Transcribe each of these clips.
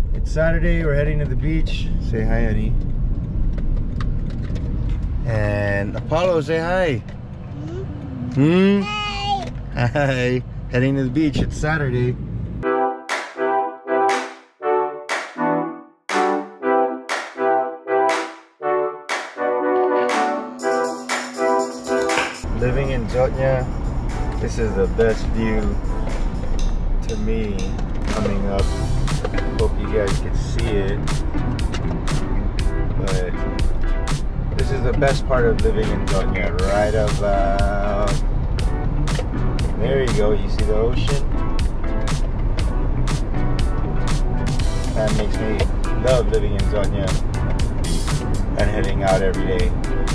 It's Saturday, we're heading to the beach. Say hi, honey. And Apollo, say hi. Hi. Hi. Heading to the beach, it's Saturday. Living in Zotnya, this is the best view to me coming up. Hope you guys can see it. But this is the best part of living in Zotnya, right about there you go. You see the ocean? That makes me love living in Zotnya and heading out every day.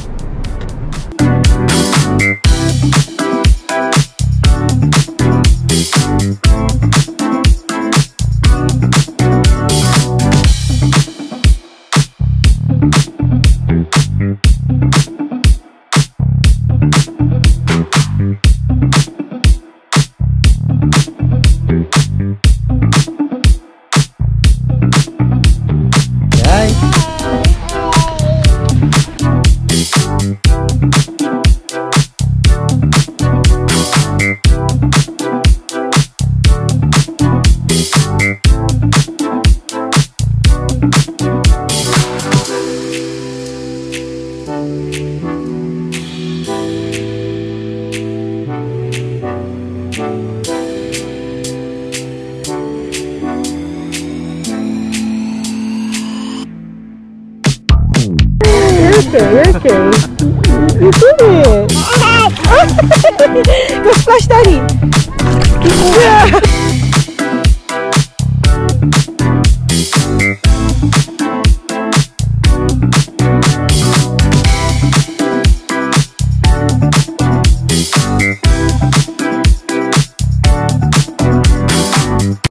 Okay. You did it! Go splash daddy! Yeah.